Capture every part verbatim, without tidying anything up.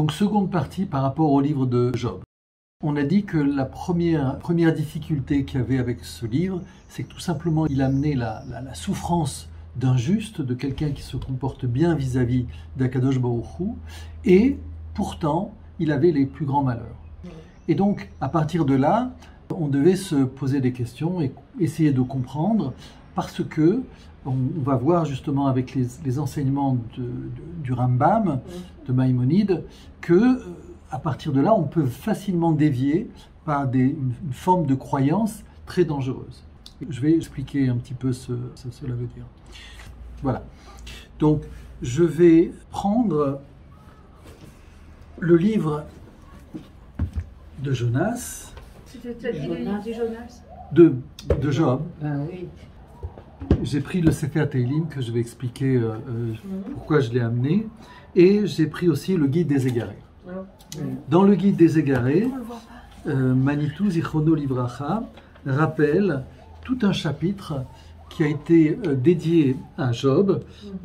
Donc, seconde partie par rapport au livre de Job. On a dit que la première, première difficulté qu'il y avait avec ce livre, c'est que tout simplement, il amenait la, la, la souffrance d'un juste, de quelqu'un qui se comporte bien vis-à-vis d'Akadosh Baruch Hu, et pourtant, il avait les plus grands malheurs. Et donc, à partir de là, on devait se poser des questions et essayer de comprendre, parce que on, on va voir justement avec les, les enseignements de, de, du Rambam, de Maïmonide, que à partir de là, on peut facilement dévier par des, une, une forme de croyance très dangereuse. Je vais expliquer un petit peu ce que cela veut dire. Voilà. Donc, je vais prendre le livre de Jonas. C'était dit de Jonas De, de Job. Ben oui. J'ai pris le Sefer Teilim que je vais expliquer euh, euh, pourquoi je l'ai amené. Et j'ai pris aussi le guide des égarés. Dans le guide des égarés, euh, Manitou Zichrono Livracha rappelle tout un chapitre qui a été euh, dédié à Job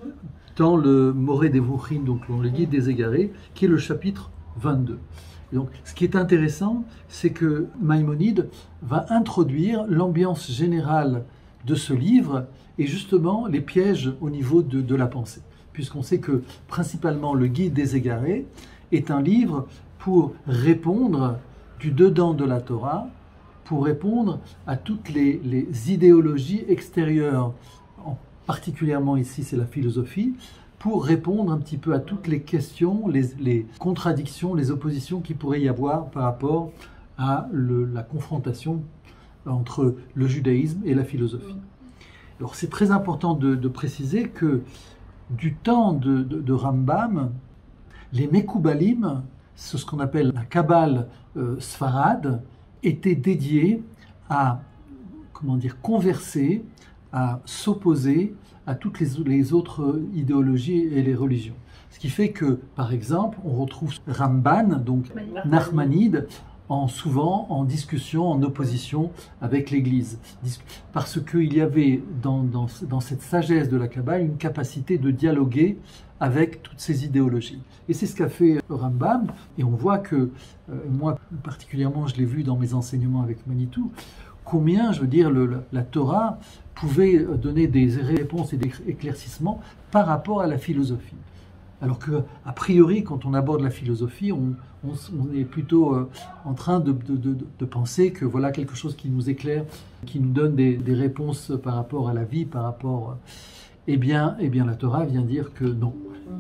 dans le Moré des Vouchim, donc dans le guide des égarés, qui est le chapitre vingt-deux. Et donc, ce qui est intéressant, c'est que Maïmonide va introduire l'ambiance générale de ce livre et justement les pièges au niveau de, de la pensée. Puisqu'on sait que principalement le guide des égarés est un livre pour répondre du dedans de la Torah, pour répondre à toutes les, les idéologies extérieures, en particulièrement ici c'est la philosophie, pour répondre un petit peu à toutes les questions, les, les contradictions, les oppositions qu'il pourrait y avoir par rapport à le, la confrontation entre le judaïsme et la philosophie. Alors c'est très important de, de préciser que du temps de, de, de Rambam, les Mekoubalim, c'est ce qu'on appelle la Kabbale euh, Sfarad, étaient dédiés à, comment dire, converser, à s'opposer à toutes les, les autres idéologies et les religions. Ce qui fait que, par exemple, on retrouve Ramban, donc Nachmanide, en, souvent en discussion, en opposition avec l'Église. Parce qu'il y avait dans, dans, dans cette sagesse de la Kabbale une capacité de dialoguer avec toutes ces idéologies. Et c'est ce qu'a fait Rambam, et on voit que, euh, moi particulièrement, je l'ai vu dans mes enseignements avec Manitou, combien, je veux dire, le, la, la Torah pouvait donner des réponses et des éclaircissements par rapport à la philosophie. Alors que, a priori, quand on aborde la philosophie, on, on, on est plutôt euh, en train de, de, de, de penser que voilà quelque chose qui nous éclaire, qui nous donne des, des réponses par rapport à la vie, par rapport... Eh bien, eh bien, la Torah vient dire que non.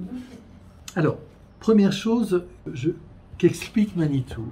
Alors, première chose je, qu'explique Manitou,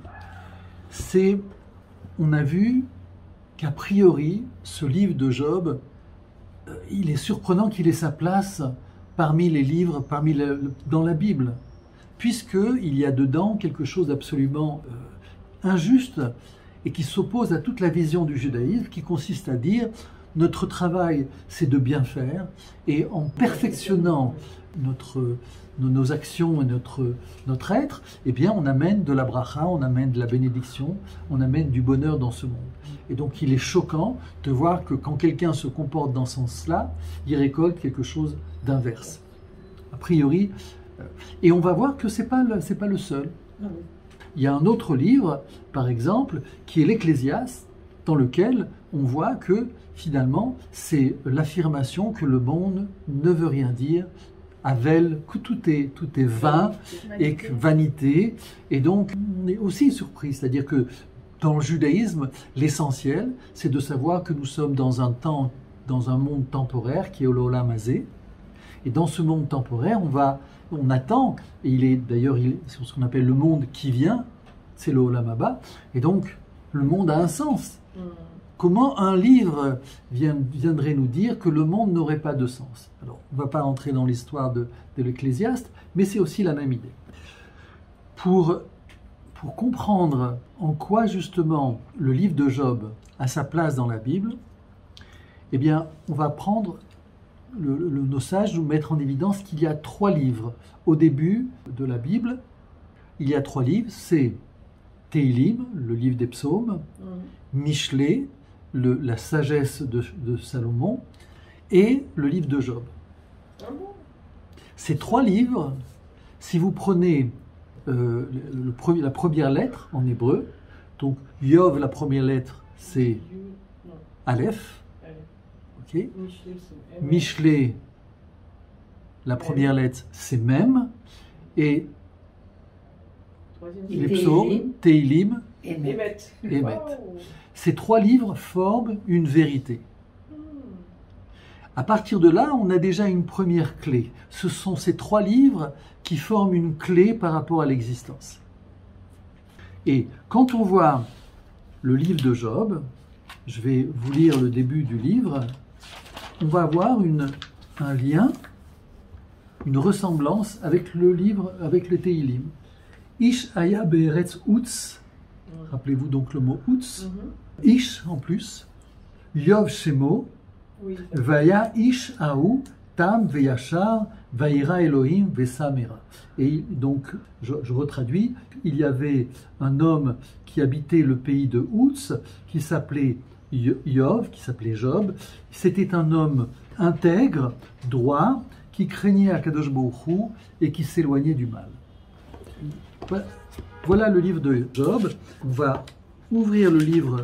c'est, on a vu qu'a priori, ce livre de Job, euh, il est surprenant qu'il ait sa place parmi les livres, parmi le, dans la Bible, puisqu'il y a dedans quelque chose d'absolument euh, injuste et qui s'oppose à toute la vision du judaïsme, qui consiste à dire notre travail, c'est de bien faire, et en perfectionnant notre, nos actions et notre, notre être, eh bien, on amène de la bracha, on amène de la bénédiction, on amène du bonheur dans ce monde. Et donc, il est choquant de voir que quand quelqu'un se comporte dans ce sens-là, il récolte quelque chose d'inverse. A priori, et on va voir que ce n'est pas, le, c'est pas le seul. Il y a un autre livre, par exemple, qui est l'Ecclésiaste, dans lequel on voit que finalement, c'est l'affirmation que le monde ne veut rien dire, Havel, que tout est, tout est vain et que vanité. Et donc, on est aussi surpris, c'est-à-dire que dans le judaïsme, l'essentiel, c'est de savoir que nous sommes dans un temps, dans un monde temporaire qui est l'Olam Hazé. Et dans ce monde temporaire, on va, on attend, et il est d'ailleurs, c'est ce qu'on appelle le monde qui vient, c'est l'Olam Haba, et donc le monde a un sens. Mm. Comment un livre vient, viendrait nous dire que le monde n'aurait pas de sens? Alors, on ne va pas entrer dans l'histoire de, de l'Ecclésiaste, mais c'est aussi la même idée. Pour, pour comprendre en quoi justement le livre de Job a sa place dans la Bible, eh bien, on va prendre, le, le, nos sages nous mettre en évidence qu'il y a trois livres. Au début de la Bible, il y a trois livres, c'est Teilim, le livre des psaumes, mmh. Michelet, le, la sagesse de, de Salomon, et le livre de Job. Mmh. Ces trois livres, si vous prenez euh, le premier, la première lettre en hébreu. Donc, Yov, la première lettre, c'est Aleph. Ok. Mishlé, la première lettre, c'est Mem. Et les psaumes, Teilim, Emet. Emet. Ces trois livres forment une vérité. À partir de là, on a déjà une première clé. Ce sont ces trois livres qui forment une clé par rapport à l'existence. Et quand on voit le livre de Job, je vais vous lire le début du livre, on va avoir une, un lien, une ressemblance avec le livre, avec le Teilim. Ish aya be'eretz Utz, rappelez-vous donc le mot Utz, Ish en plus, Yov Shemo, Oui. Vaya Ish Aou, Tam Veyachar, Vaïra Elohim Vesamera. Et donc, je, je retraduis, il y avait un homme qui habitait le pays de Utz, qui s'appelait Yov, qui s'appelait Job. C'était un homme intègre, droit, qui craignait Akadosh Baruch Hu et qui s'éloignait du mal. Voilà, voilà le livre de Job. On va ouvrir le livre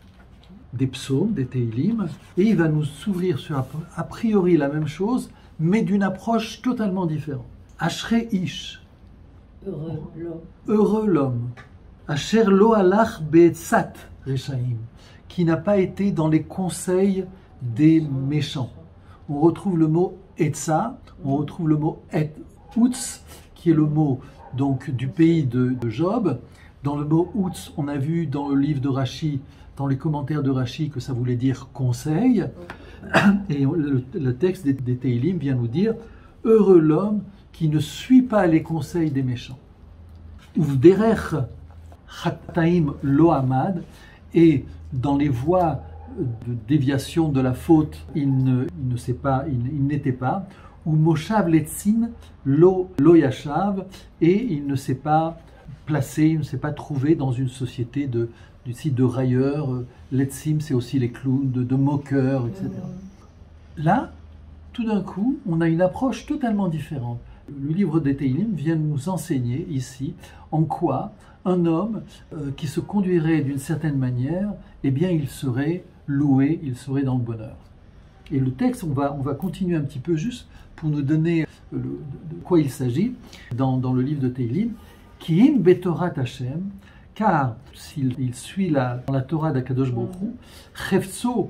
des psaumes, des Teilim, et il va nous s'ouvrir sur a priori la même chose, mais d'une approche totalement différente. Ashrei Ish, Heureux l'homme. heureux l'homme, Asher lo alach be'etzat reshaim, qui n'a pas été dans les conseils des méchants. On retrouve le mot etza, on retrouve le mot et utz, qui est le mot donc du pays de, de Job. Dans le mot utz, on a vu dans le livre de Rashi, dans les commentaires de Rashi, que ça voulait dire conseil. Et le, le texte des, des Teilim vient nous dire « Heureux l'homme qui ne suit pas les conseils des méchants. » Uvderech chataim lo amad, et dans les voies de déviation de la faute, il ne, il ne sait pas, il, il n'était pas. Ou moshav letzin lo, lo yashav, et il ne s'est pas placé, il ne s'est pas trouvé dans une société de du site de railleurs, letzim, c'est aussi les clowns, de, de moqueurs, et cetera. Là, tout d'un coup, on a une approche totalement différente. Le livre des Teilim vient nous enseigner ici en quoi un homme euh, qui se conduirait d'une certaine manière, eh bien, il serait loué, il serait dans le bonheur. Et le texte, on va, on va continuer un petit peu juste pour nous donner le, de, de quoi il s'agit dans, dans le livre de Teilim. Ki'im betorat Hashem, car s'il il suit la, la Torah d'Akadosh Baruch Hu, Chefzo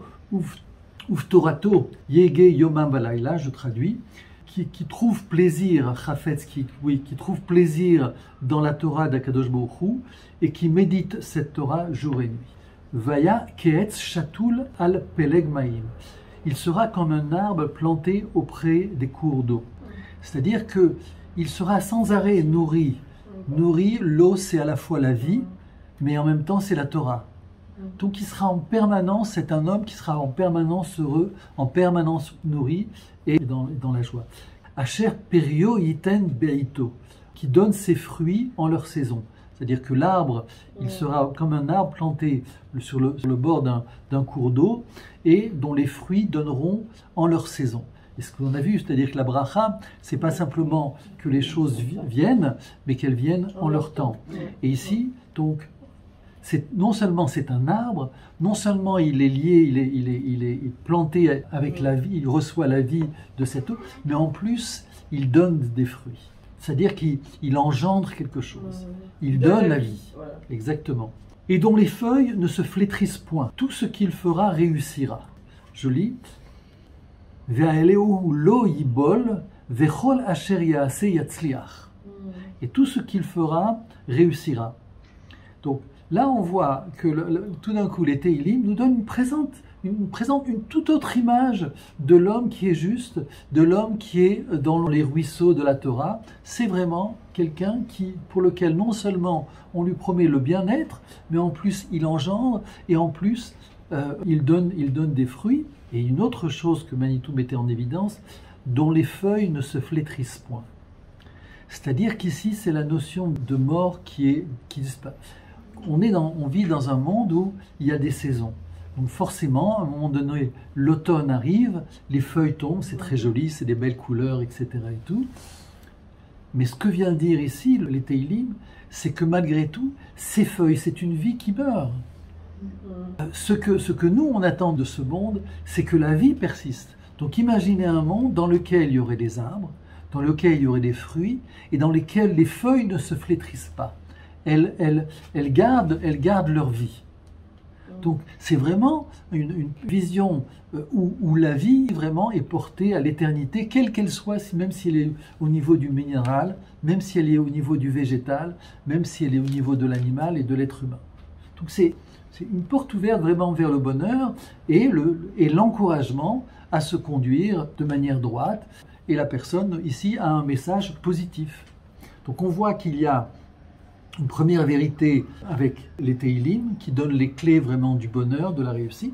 uftorato yege yomam balayla, je traduis, qui, qui trouve plaisir, Chafetz, qui, oui, qui trouve plaisir dans la Torah d'Akadosh Baruch Hu et qui médite cette Torah jour et nuit. Vaya keetz shatul al peleg maim. Il sera comme un arbre planté auprès des cours d'eau. C'est-à-dire que il sera sans arrêt nourri. Nourri, l'eau c'est à la fois la vie, mais en même temps c'est la Torah. Donc il sera en permanence, c'est un homme qui sera en permanence heureux, en permanence nourri et dans, dans la joie. Asher perio yiten beito, qui donne ses fruits en leur saison. C'est-à-dire que l'arbre, il sera comme un arbre planté sur le, sur le bord d'un, d'un cours d'eau et dont les fruits donneront en leur saison. Et ce que l'on a vu, c'est-à-dire que la bracha, c'est pas simplement que les choses viennent, mais qu'elles viennent en leur temps. Et ici, donc, c'est, non seulement c'est un arbre, non seulement il est lié, il est, il est, il est planté avec la vie, il reçoit la vie de cette eau, mais en plus, il donne des fruits. C'est-à-dire qu'il il engendre quelque chose. Il donne la vie. Exactement. Et dont les feuilles ne se flétrissent point. Tout ce qu'il fera réussira. Je lis. Et tout ce qu'il fera réussira. Donc là, on voit que le, le, tout d'un coup, les Teilim nous donnent une présente, une, présente une toute autre image de l'homme qui est juste, de l'homme qui est dans les ruisseaux de la Torah. C'est vraiment quelqu'un qui, pour lequel non seulement on lui promet le bien-être, mais en plus il engendre et en plus euh, il donne, il donne des fruits. Et une autre chose que Manitou mettait en évidence, dont les feuilles ne se flétrissent point. C'est-à-dire qu'ici, c'est la notion de mort qui est qui disparaît. On, est dans, on vit dans un monde où il y a des saisons. Donc forcément, à un moment donné, l'automne arrive, les feuilles tombent, c'est très joli, c'est des belles couleurs, et cetera et tout. Mais ce que vient dire ici les Teilim, c'est que malgré tout, ces feuilles, c'est une vie qui meurt. Ce que, ce que nous, on attend de ce monde, c'est que la vie persiste. Donc imaginez un monde dans lequel il y aurait des arbres, dans lequel il y aurait des fruits, et dans lesquels les feuilles ne se flétrissent pas. Elles, elles, elles, gardent, elles gardent leur vie. Donc c'est vraiment une, une vision où, où la vie vraiment est portée à l'éternité, quelle qu'elle soit, même si elle est au niveau du minéral, même si elle est au niveau du végétal, même si elle est au niveau de l'animal et de l'être humain. Donc c'est une porte ouverte vraiment vers le bonheur et le, et l'encouragement à se conduire de manière droite. Et la personne ici a un message positif. Donc on voit qu'il y a une première vérité avec les Teilim qui donne les clés vraiment du bonheur, de la réussite.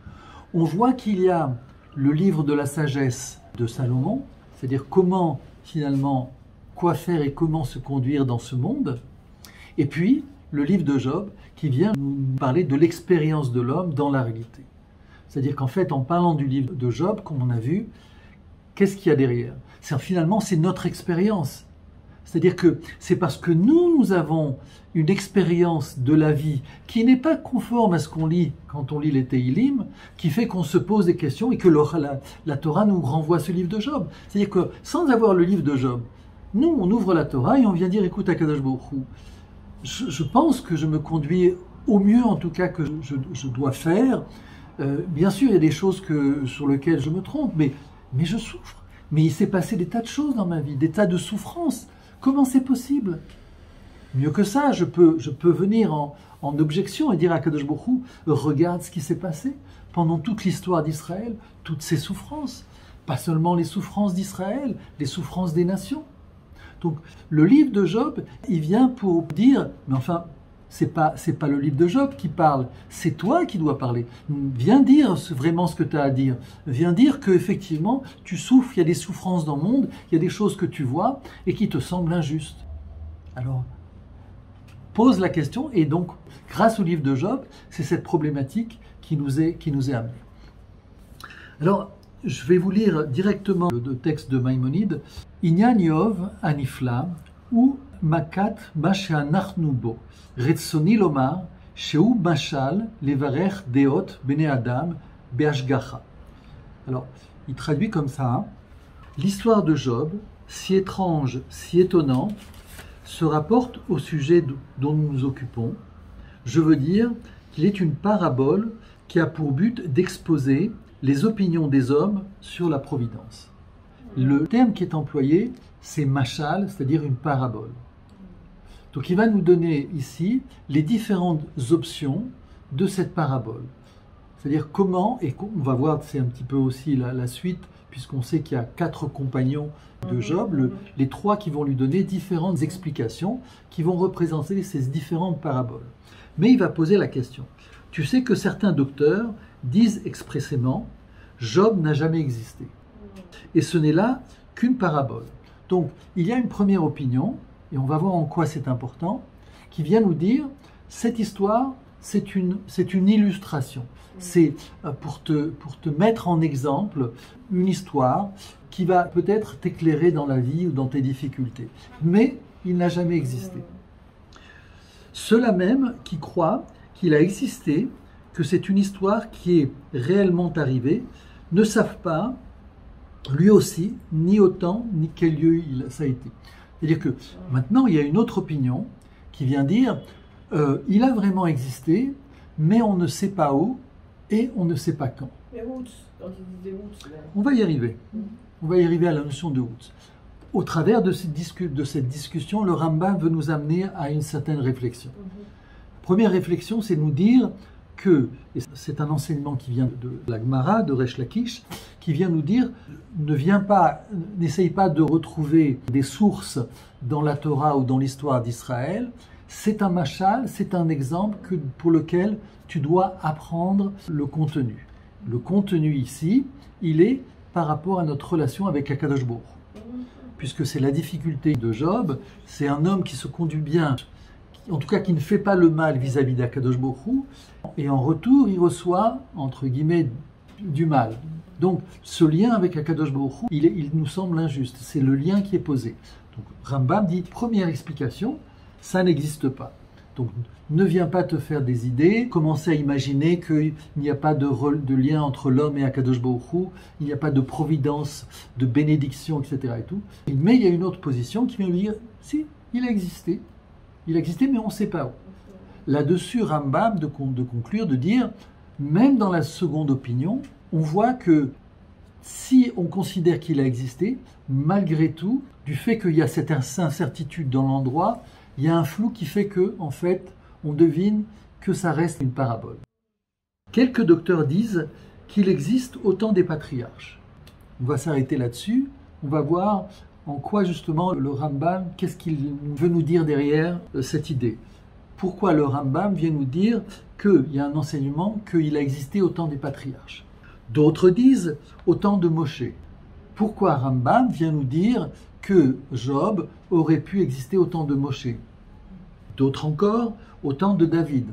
On voit qu'il y a le livre de la sagesse de Salomon, c'est-à-dire comment finalement, quoi faire et comment se conduire dans ce monde. Et puis le livre de Job qui vient nous parler de l'expérience de l'homme dans la réalité. C'est-à-dire qu'en fait, en parlant du livre de Job, comme on a vu, qu'est-ce qu'il y a derrière? C'est, finalement, c'est notre expérience. C'est-à-dire que c'est parce que nous, nous avons une expérience de la vie qui n'est pas conforme à ce qu'on lit quand on lit les Teilim, qui fait qu'on se pose des questions et que le, la, la Torah nous renvoie ce livre de Job. C'est-à-dire que sans avoir le livre de Job, nous, on ouvre la Torah et on vient dire, écoute, Akadosh Baruch Hu, je, je pense que je me conduis au mieux, en tout cas, que je, je dois faire. Euh, bien sûr, il y a des choses que, sur lesquelles je me trompe, mais, mais je souffre. Mais il s'est passé des tas de choses dans ma vie, des tas de souffrances. Comment c'est possible? Mieux que ça, je peux, je peux venir en, en objection et dire à Kadosh Baruch Hu, regarde ce qui s'est passé pendant toute l'histoire d'Israël, toutes ces souffrances. Pas seulement les souffrances d'Israël, les souffrances des nations. Donc, le livre de Job, il vient pour dire, mais enfin, c'est pas, c'est pas le livre de Job qui parle, c'est toi qui dois parler. Viens dire vraiment ce que tu as à dire. Viens dire qu'effectivement, tu souffres, il y a des souffrances dans le monde, il y a des choses que tu vois et qui te semblent injustes. Alors, pose la question et donc, grâce au livre de Job, c'est cette problématique qui nous est, qui nous est amenée. Alors, je vais vous lire directement le texte de Maïmonide. Inyan Yov Anifla ou Makat Mashanachnu Bo. Retsoni Lomar, Sheu Mashal, Levarech Deot, Bene Adam, Beashgacha. Alors, il traduit comme ça. Hein. L'histoire de Job, si étrange, si étonnante, se rapporte au sujet dont nous nous occupons. Je veux dire qu'il est une parabole qui a pour but d'exposer les opinions des hommes sur la providence. Le terme qui est employé, c'est machal, c'est-à-dire une parabole. Donc il va nous donner ici les différentes options de cette parabole. C'est-à-dire comment, et on va voir, c'est un petit peu aussi la, la suite, puisqu'on sait qu'il y a quatre compagnons de Job, le, les trois qui vont lui donner différentes explications, qui vont représenter ces différentes paraboles. Mais il va poser la question. Tu sais que certains docteurs disent expressément « Job n'a jamais existé ». Et ce n'est là qu'une parabole. Donc, il y a une première opinion, et on va voir en quoi c'est important, qui vient nous dire « Cette histoire, c'est une, c'est une illustration. C'est pour te, pour te mettre en exemple une histoire qui va peut-être t'éclairer dans la vie ou dans tes difficultés. Mais il n'a jamais existé. Ceux-là même qui croient qu'il a existé, que c'est une histoire qui est réellement arrivée, ne savent pas, lui aussi, ni autant, ni quel lieu il, ça a été. C'est-à-dire que maintenant, il y a une autre opinion qui vient dire euh, il a vraiment existé, mais on ne sait pas où et on ne sait pas quand. Les roots, quand ils disent des roots, là. On va y arriver. Mm. On va y arriver à la notion de roots. Au travers de cette, discu de cette discussion, le Rambam veut nous amener à une certaine réflexion. Mm-hmm. Première réflexion, c'est nous dire que, et c'est un enseignement qui vient de la Gemara, de Resh Lakish, qui vient nous dire, ne viens pas, n'essaye pas de retrouver des sources dans la Torah ou dans l'histoire d'Israël. C'est un machal, c'est un exemple que, pour lequel tu dois apprendre le contenu. Le contenu ici, il est par rapport à notre relation avec Akadosh Baruch Hu. Puisque c'est la difficulté de Job, c'est un homme qui se conduit bien, en tout cas qui ne fait pas le mal vis-à-vis d'Akadosh Baruch Hu, et en retour, il reçoit, entre guillemets, du mal. Donc, ce lien avec Akadosh Baruch Hu, il, il nous semble injuste. C'est le lien qui est posé. Donc Rambam dit, première explication, ça n'existe pas. Donc ne viens pas te faire des idées, commencer à imaginer qu'il n'y a pas de, de lien entre l'homme et Akadosh Baruch Hu, il n'y a pas de providence, de bénédiction, et cetera. Et tout. Mais il y a une autre position qui vient lui dire, si, il a existé, il a existé, mais on ne sait pas où. Là-dessus, Rambam de, de conclure, de dire, même dans la seconde opinion, on voit que si on considère qu'il a existé, malgré tout, du fait qu'il y a cette incertitude dans l'endroit, il y a un flou qui fait que, en fait, on devine que ça reste une parabole. Quelques docteurs disent qu'il existe au temps des patriarches. On va s'arrêter là-dessus. On va voir en quoi, justement, le Rambam, qu'est-ce qu'il veut nous dire derrière cette idée. Pourquoi le Rambam vient nous dire qu'il y a un enseignement qu'il a existé au temps des patriarches. D'autres disent au temps de Moshe. Pourquoi Rambam vient nous dire que Job aurait pu exister au temps de Moshe? D'autres encore au temps de David.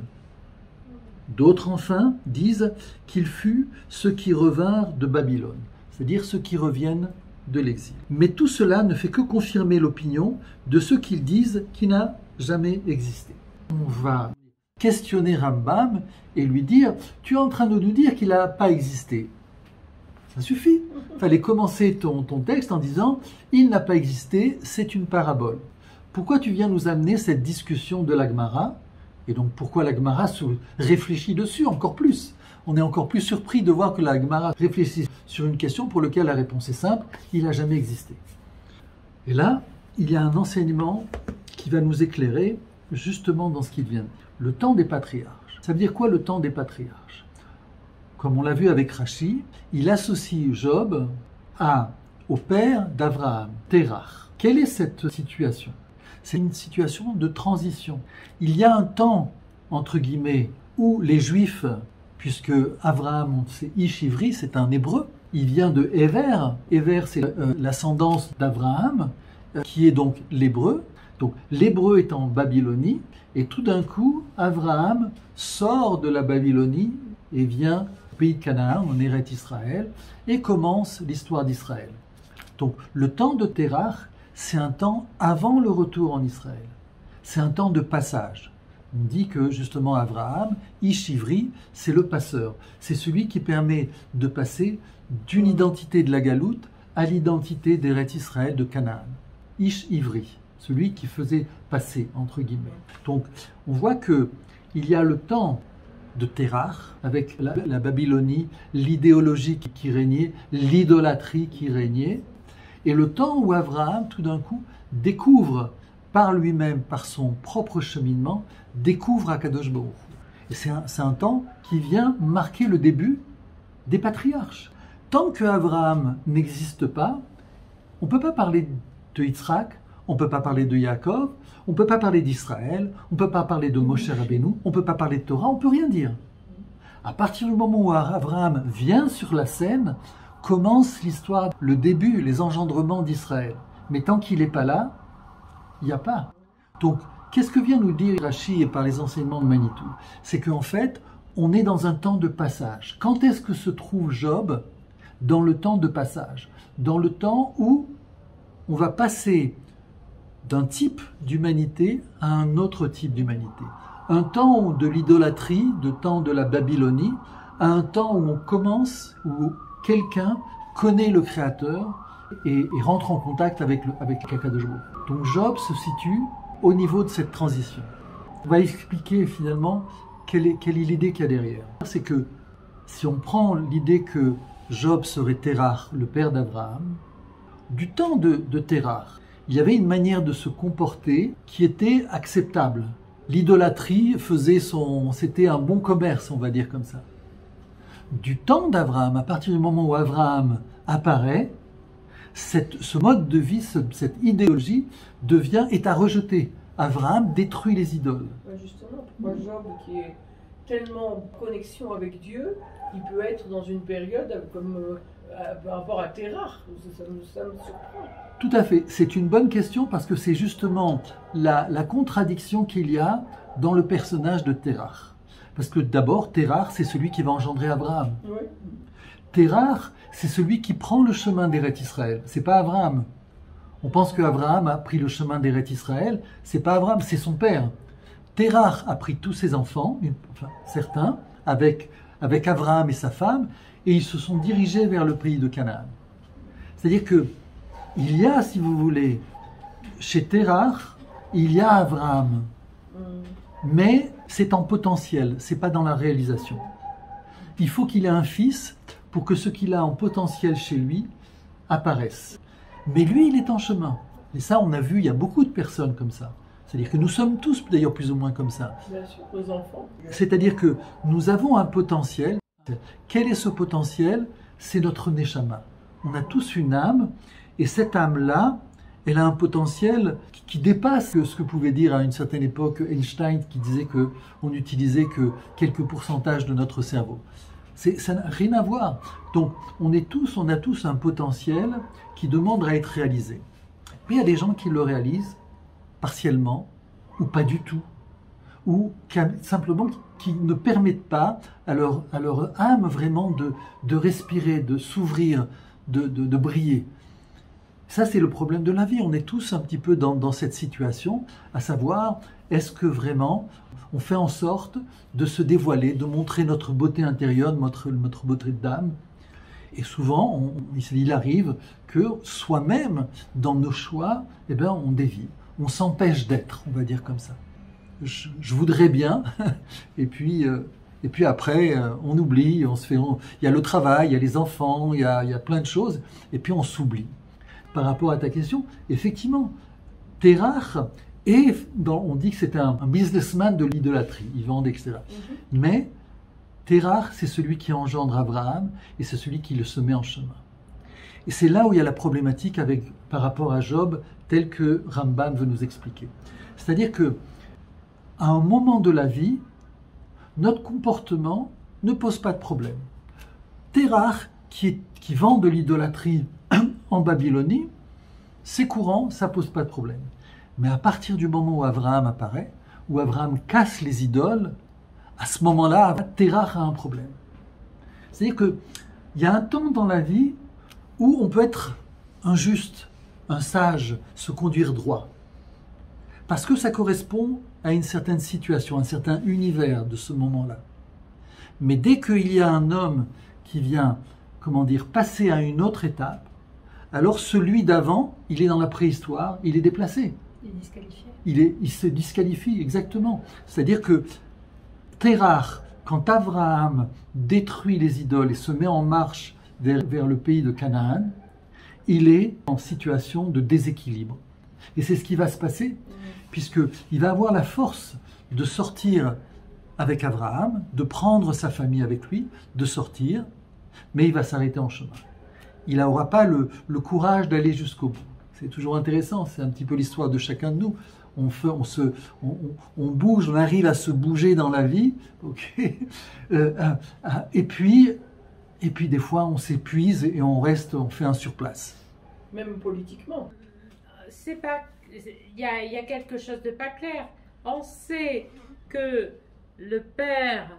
D'autres enfin disent qu'il fut ceux qui revinrent de Babylone, c'est-à-dire ceux qui reviennent de l'exil. Mais tout cela ne fait que confirmer l'opinion de ceux qui disent qu'il n'a jamais existé. On va questionner Rambam et lui dire « Tu es en train de nous dire qu'il n'a pas existé ». Ça suffit. Il fallait commencer ton, ton texte en disant « Il n'a pas existé, c'est une parabole ». Pourquoi tu viens nous amener cette discussion de la Gemara? Et donc pourquoi la Gemara se réfléchit dessus encore plus? On est encore plus surpris de voir que la Gemara réfléchit sur une question pour laquelle la réponse est simple, il n'a jamais existé. Et là, il y a un enseignement qui va nous éclairer justement dans ce qu'il vient. Le temps des patriarches. Ça veut dire quoi le temps des patriarches? Comme on l'a vu avec Rashi, il associe Job à, au père d'Abraham, Terach. Quelle est cette situation? C'est une situation de transition. Il y a un temps, entre guillemets, où les Juifs, puisque Abraham, c'est Ish Ivri, c'est un hébreu, il vient de Héver. Héver, c'est euh, l'ascendance d'Abraham, euh, qui est donc l'hébreu. Donc l'hébreu est en Babylonie, et tout d'un coup, Abraham sort de la Babylonie et vient au pays de Canaan, en Eretz Israël, et commence l'histoire d'Israël. Donc le temps de Terach, c'est un temps avant le retour en Israël. C'est un temps de passage. On dit que justement Abraham, Ish Ivri, c'est le passeur. C'est celui qui permet de passer d'une identité de la Galoute à l'identité d'Eretz Israël de Canaan. Ish Ivri, celui qui faisait passer, entre guillemets. Donc on voit que il y a le temps de Terach, avec la, la Babylonie, l'idéologie qui, qui régnait, l'idolâtrie qui régnait, et le temps où Abraham, tout d'un coup, découvre par lui-même, par son propre cheminement, découvre Akadosh Baruch Hu. Et c'est un, c'est un temps qui vient marquer le début des patriarches. Tant que Abraham n'existe pas, on ne peut pas parler de Yitzhak, on ne peut pas parler de Yaakov, on ne peut pas parler d'Israël, on ne peut pas parler de Moshe Rabbeinu, on ne peut pas parler de Torah, on ne peut rien dire. À partir du moment où Abraham vient sur la scène, commence l'histoire, le début, les engendrements d'Israël. Mais tant qu'il n'est pas là, il n'y a pas. Donc, qu'est-ce que vient nous dire Rashi et par les enseignements de Manitou? C'est qu'en fait, on est dans un temps de passage. Quand est-ce que se trouve Job? Dans le temps de passage. Dans le temps où on va passer d'un type d'humanité à un autre type d'humanité. Un temps de l'idolâtrie, de temps de la Babylonie, à un temps où on commence, où quelqu'un connaît le Créateur et, et rentre en contact avec le avec Akadosh Baruch Hu. Donc Job se situe au niveau de cette transition. On va expliquer finalement quelle est, quelle est l'idée qu'il y a derrière. C'est que si on prend l'idée que Job serait Terach, le père d'Abraham, du temps de, de Terach, il y avait une manière de se comporter qui était acceptable. L'idolâtrie faisait son... C'était un bon commerce, on va dire comme ça. Du temps d'Abraham, à partir du moment où Abraham apparaît, cette, ce mode de vie, ce, cette idéologie devient, est à rejeter. Abraham détruit les idoles. Ouais, justement, pourquoi Job, qui est tellement en connexion avec Dieu, il peut être dans une période comme euh, par rapport à Terach, ça, ça, ça me surprend. Tout à fait. C'est une bonne question parce que c'est justement la, la contradiction qu'il y a dans le personnage de Terach. Parce que d'abord, Terach, c'est celui qui va engendrer Abraham. Oui. Terach, c'est celui qui prend le chemin d'Eretz Israël. C'est pas Abraham. On pense qu'Abraham a pris le chemin d'Eretz Israël. C'est pas Abraham, c'est son père. Terach a pris tous ses enfants, enfin certains, avec, avec Abraham et sa femme, et ils se sont dirigés vers le pays de Canaan. C'est-à-dire que il y a, si vous voulez, chez Terach, il y a Abraham, mais c'est en potentiel, c'est pas dans la réalisation. Il faut qu'il ait un fils pour que ce qu'il a en potentiel chez lui apparaisse. Mais lui, il est en chemin. Et ça, on a vu, il y a beaucoup de personnes comme ça. C'est-à-dire que nous sommes tous d'ailleurs plus ou moins comme ça. Bien sûr, aux enfants. C'est-à-dire que nous avons un potentiel. Quel est ce potentiel? C'est notre neshama. On a tous une âme, et cette âme-là, elle a un potentiel qui, qui dépasse ce que pouvait dire à une certaine époque Einstein, qui disait qu'on n'utilisait que quelques pourcentages de notre cerveau. C'est, ça n'a rien à voir. Donc, on est tous, on a tous un potentiel qui demande à être réalisé. Mais il y a des gens qui le réalisent partiellement, ou pas du tout, ou qui, simplement qui ne permettent pas à leur, à leur âme vraiment de, de respirer, de s'ouvrir, de, de, de briller. Ça, c'est le problème de la vie. On est tous un petit peu dans, dans cette situation, à savoir, est-ce que vraiment on fait en sorte de se dévoiler, de montrer notre beauté intérieure, notre, notre beauté d'âme. Et souvent, on, il arrive que soi-même, dans nos choix, eh bien, on dévie. On s'empêche d'être, on va dire comme ça. Je, je voudrais bien, et puis, euh, et puis après, euh, on oublie, on se fait, on, il y a le travail, il y a les enfants, il y a, il y a plein de choses, et puis on s'oublie. Par rapport à ta question, effectivement, Terach, et dans, on dit que c'était un, un businessman de l'idolâtrie, il vend, et cetera. Mm-hmm. Mais Terach, c'est celui qui engendre Abraham, et c'est celui qui le se met en chemin. Et c'est là où il y a la problématique avec, par rapport à Job, tel que Rambam veut nous expliquer. C'est-à-dire que, à un moment de la vie, notre comportement ne pose pas de problème. Terach, qui, est, qui vend de l'idolâtrie en Babylonie, c'est courant, ça pose pas de problème. Mais à partir du moment où Abraham apparaît, où Abraham casse les idoles, à ce moment-là, Terach a un problème. C'est-à-dire qu'il y a un temps dans la vie où on peut être un juste, un sage, se conduire droit. Parce que ça correspond à une certaine situation, un certain univers de ce moment-là. Mais dès qu'il y a un homme qui vient, comment dire, passer à une autre étape, alors celui d'avant, il est dans la préhistoire, il est déplacé. Il est disqualifié. Il, est, il se disqualifie, exactement. C'est-à-dire que Terach, quand Abraham détruit les idoles et se met en marche vers, vers le pays de Canaan, il est en situation de déséquilibre. Et c'est ce qui va se passer, puisqu'il va avoir la force de sortir avec Abraham, de prendre sa famille avec lui, de sortir, mais il va s'arrêter en chemin. Il n'aura pas le, le courage d'aller jusqu'au bout. C'est toujours intéressant, c'est un petit peu l'histoire de chacun de nous. On, fait, on, se, on, on bouge, on arrive à se bouger dans la vie, okay euh, euh, et, puis, et puis des fois on s'épuise et on reste, on fait un surplace. Même politiquement. C'est pas, il y a, y a quelque chose de pas clair. On sait que le père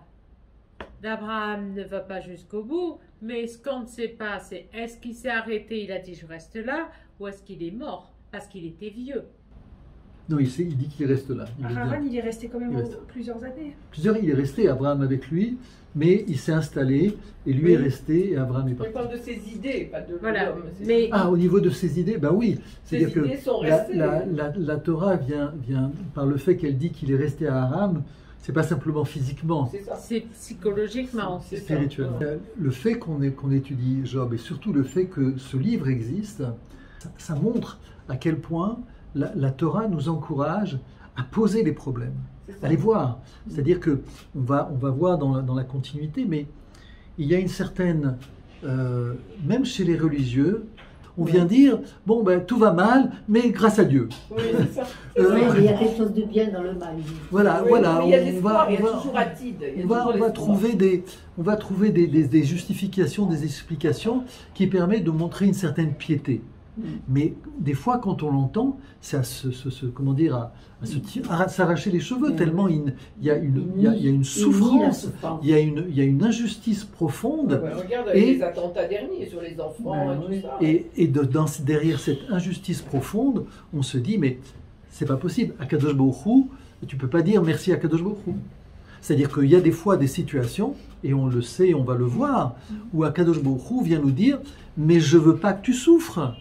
d'Abraham ne va pas jusqu'au bout, mais ce qu'on ne sait pas, c'est est-ce qu'il s'est arrêté, il a dit je reste là, ou est-ce qu'il est mort parce qu'il était vieux. Non, il, sait, il dit qu'il reste là. Il Haran, il est resté quand même reste. plusieurs années. Plusieurs, il est resté, Abraham avec lui, mais il s'est installé, et lui oui. est resté, et Abraham est parti. Je parle de ses idées, pas de voilà. l'homme. Mais... Ah, au niveau de ses idées, ben oui. Ses idées que sont la, restées. La, la, la Torah vient, vient par le fait qu'elle dit qu'il est resté à Aram, c'est pas simplement physiquement. C'est ça. C'est psychologiquement. C'est spirituellement. Ça. Le fait qu'on qu'on étudie Job, et surtout le fait que ce livre existe, ça, ça montre à quel point la, la Torah nous encourage à poser les problèmes, à les voir. C'est-à-dire que on va, on va voir dans la, dans la continuité, mais il y a une certaine, euh, même chez les religieux, on vient dire, bon ben tout va mal, mais grâce à Dieu. Oui, c'est ça. Euh, oui, il y a quelque chose de bien dans le mal. Voilà, oui, voilà. Il y a on l'espoir, va, il y a on va, toujours Atid. On va, on va trouver des, on va trouver des, des, des justifications, des explications qui permettent de montrer une certaine piété. Mais des fois, quand on l'entend, c'est à se, se, se- comment dire, à, à se tir- à s'arracher les cheveux, Mm. tellement il, il y a une, Il il y a, il y a nie- une il nie la souffrance, souffrance. il y a une, il y a une injustice profonde. Ouais, regarde avec Et- les attentats derniers sur les enfants Ben et tout oui. ça. Et, et de- dans- derrière cette injustice profonde, on se dit, mais c'est pas possible. À Kadosh Baruch Hu, tu peux pas dire merci à Kadosh Baruch Hu. C'est-à-dire qu'il y a des fois des situations, et on le sait, on va le voir, où Akadosh Baruch Hu vient nous dire, mais je veux pas que tu souffres.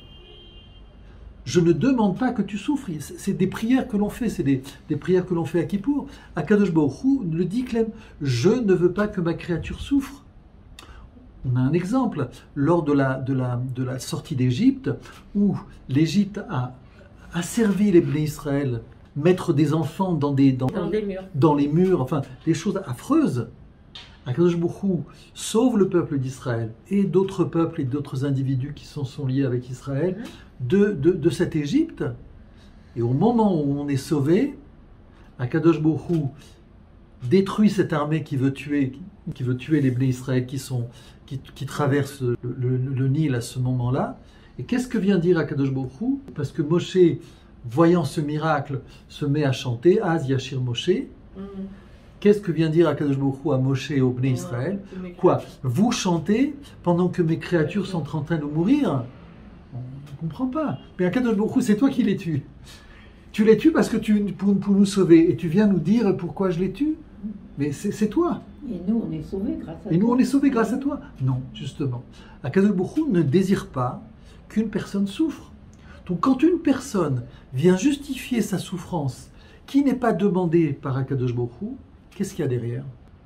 Je ne demande pas que tu souffres. C'est c'est des prières que l'on fait, c'est des, des prières que l'on fait à Kippour. Akadosh Baruch Hu le dit, Clem, je ne veux pas que ma créature souffre. On a un exemple, lors de la, de la, de la sortie d'Égypte, où l'Égypte a asservi les Bnei Israël, mettre des enfants dans, des, dans, Dans des murs. dans les murs, enfin, des choses affreuses. Akadosh Baruch Hu sauve le peuple d'Israël et d'autres peuples et d'autres individus qui sont, sont liés avec Israël de, de, de cette Égypte. Et au moment où on est sauvé, Akadosh Baruch Hu détruit cette armée qui veut tuer, qui veut tuer les Bnei Israël qui, sont, qui, qui traversent le, le- le Nil à ce moment-là. Et qu'est-ce que vient dire Akadosh Baruch Hu? Parce que Moshe, voyant ce miracle, se met à chanter, Az Yashir Moshe. Mhm. Qu'est-ce que vient dire Akadosh Baruch Hu à Moshe et au Bnei Israël? Quoi? Vous chantez pendant que mes créatures sont en train de mourir? On ne comprend pas. Mais Akadosh Baruch Hu, c'est toi qui les tues. Tu les tues parce que tu, pour, pour nous sauver. Et tu viens nous dire pourquoi je les tue? Mais c'est c'est toi. Et nous, on est sauvés grâce à Et nous, toi. on est sauvés grâce à toi. Non, justement. Akadosh Baruch Hu ne désire pas qu'une personne souffre. Donc quand une personne vient justifier sa souffrance qui n'est pas demandée par Akadosh Baruch Hu, qu'est-ce qu'il y a derrière?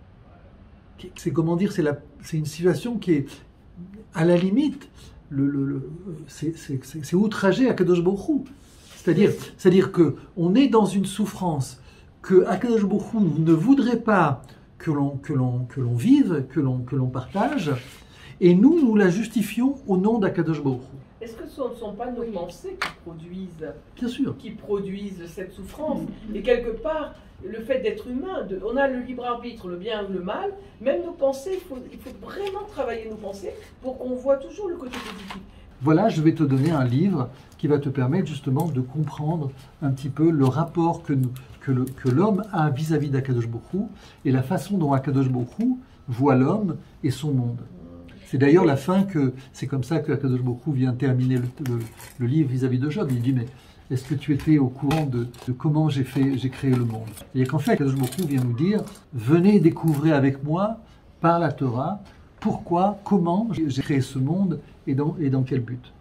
C'est comment dire, c'est la- c'est une situation qui est à la limite, le, le- le- c'est- c'est c'est- c'est outrager Akadosh Baruch Hu. C'est-à-dire, c'est-à-dire que on est dans une souffrance que Akadosh Baruch Hu ne voudrait pas que l'on que l'on que l'on vive, que l'on que l'on partage, et nous nous la justifions au nom d'Akadosh Baruch Hu. Est-ce que ce ne sont pas nos pensées qui produisent, Bien sûr. qui produisent cette souffrance? Et quelque part, le fait d'être humain, de- on a le libre arbitre, le bien ou le mal, même nos pensées, il faut, il faut vraiment travailler nos pensées pour qu'on voit toujours le côté positif. Voilà, je vais te donner un livre qui va te permettre justement de comprendre un petit peu le rapport que, nous- que le- que l'homme a vis-à-vis d'Akadosh Baruch Hu et la façon dont Akadosh Baruch Hu voit l'homme et son monde. C'est d'ailleurs la fin que c'est comme ça que Akadosh Baruch Hu vient terminer le, le- le livre vis-à-vis de Job. Il dit mais est-ce que tu étais au courant de, de comment j'ai fait, j'ai créé le monde? Et qu'en fait Akadosh Baruch Hu vient nous dire venez découvrir avec moi par la Torah pourquoi, comment j'ai créé ce monde et dans, et dans quel but.